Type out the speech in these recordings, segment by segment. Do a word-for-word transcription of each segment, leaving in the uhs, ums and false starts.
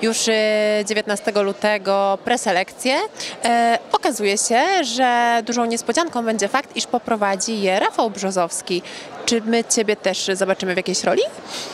już dziewiętnastego lutego preselekcje. E, okazuje się, że dużą niespodzianką będzie fakt, iż poprowadzi je Rafał Brzozowski. Czy my Ciebie też zobaczymy w jakiejś roli?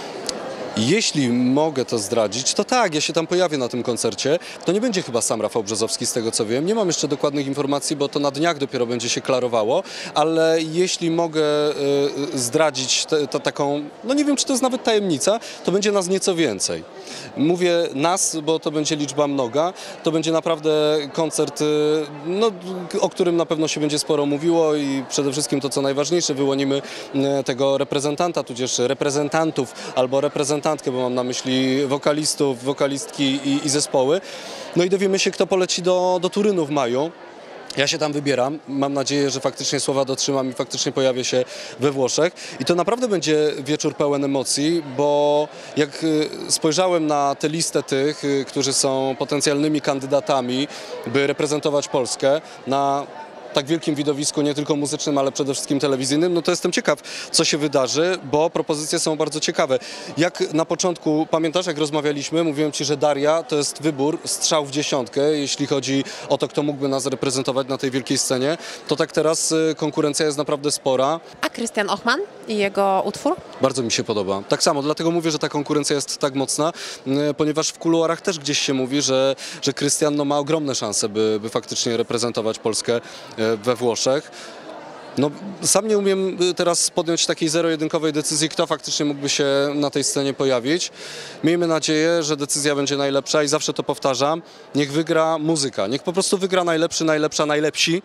Jeśli mogę to zdradzić, to tak, ja się tam pojawię na tym koncercie. To nie będzie chyba sam Rafał Brzozowski, z tego co wiem. Nie mam jeszcze dokładnych informacji, bo to na dniach dopiero będzie się klarowało, ale jeśli mogę y, zdradzić to taką, no nie wiem, czy to jest nawet tajemnica, to będzie nas nieco więcej. Mówię nas, bo to będzie liczba mnoga. To będzie naprawdę koncert, y, no, o którym na pewno się będzie sporo mówiło i przede wszystkim to, co najważniejsze, wyłonimy y, tego reprezentanta, tudzież reprezentantów albo reprezentantów, bo mam na myśli wokalistów, wokalistki i, i zespoły. No i dowiemy się, kto poleci do, do Turynu w maju. Ja się tam wybieram, mam nadzieję, że faktycznie słowa dotrzymam i faktycznie pojawię się we Włoszech. I to naprawdę będzie wieczór pełen emocji, bo jak spojrzałem na tę listę tych, którzy są potencjalnymi kandydatami, by reprezentować Polskę na tak wielkim widowisku, nie tylko muzycznym, ale przede wszystkim telewizyjnym, no to jestem ciekaw, co się wydarzy, bo propozycje są bardzo ciekawe. Jak na początku, pamiętasz, jak rozmawialiśmy, mówiłem Ci, że Daria to jest wybór, strzał w dziesiątkę, jeśli chodzi o to, kto mógłby nas reprezentować na tej wielkiej scenie, to tak teraz konkurencja jest naprawdę spora. A Krystian Ochman i jego utwór? Bardzo mi się podoba. Tak samo, dlatego mówię, że ta konkurencja jest tak mocna, ponieważ w kuluarach też gdzieś się mówi, że, że Krystian no, ma ogromne szanse, by, by faktycznie reprezentować Polskę we Włoszech. No, sam nie umiem teraz podjąć takiej zero-jedynkowej decyzji, kto faktycznie mógłby się na tej scenie pojawić. Miejmy nadzieję, że decyzja będzie najlepsza i zawsze to powtarzam. Niech wygra muzyka, niech po prostu wygra najlepszy, najlepsza, najlepsi.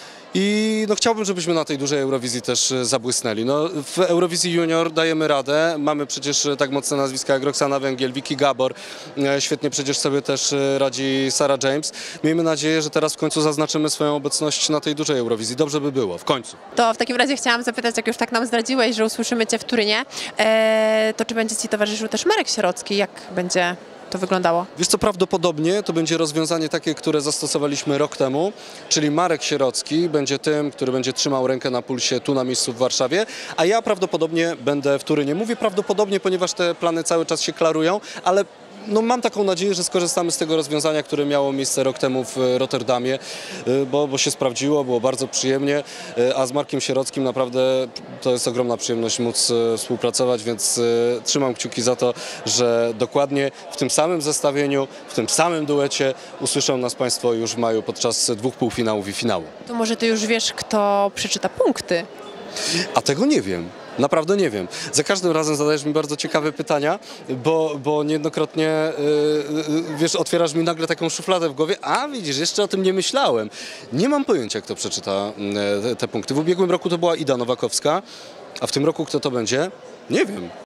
I no, chciałbym, żebyśmy na tej dużej Eurowizji też zabłysnęli. No, w Eurowizji Junior dajemy radę. Mamy przecież tak mocne nazwiska jak Roxana Węgiel, Vicky Gabor. Świetnie przecież sobie też radzi Sarah James. Miejmy nadzieję, że teraz w końcu zaznaczymy swoją obecność na tej dużej Eurowizji. Dobrze by było, w końcu. To w takim razie chciałam zapytać, jak już tak nam zdradziłeś, że usłyszymy Cię w Turynie, e, to czy będzie Ci towarzyszył też Marek Sierocki? Jak będzie to wyglądało? Wiesz co, prawdopodobnie to będzie rozwiązanie takie, które zastosowaliśmy rok temu, czyli Marek Sierocki będzie tym, który będzie trzymał rękę na pulsie tu na miejscu w Warszawie, a ja prawdopodobnie będę w Turynie. Mówię prawdopodobnie, ponieważ te plany cały czas się klarują, ale no mam taką nadzieję, że skorzystamy z tego rozwiązania, które miało miejsce rok temu w Rotterdamie, bo, bo się sprawdziło, było bardzo przyjemnie, a z Markiem Sierockim naprawdę to jest ogromna przyjemność móc współpracować, więc trzymam kciuki za to, że dokładnie w tym samym zestawieniu, w tym samym duecie usłyszą nas Państwo już w maju podczas dwóch półfinałów i finału. To może Ty już wiesz, kto przeczyta punkty? A tego nie wiem. Naprawdę nie wiem. Za każdym razem zadajesz mi bardzo ciekawe pytania, bo, bo niejednokrotnie, yy, wiesz, otwierasz mi nagle taką szufladę w głowie, a widzisz, jeszcze o tym nie myślałem. Nie mam pojęcia, kto przeczyta yy, te punkty. W ubiegłym roku to była Ida Nowakowska, a w tym roku kto to będzie? Nie wiem.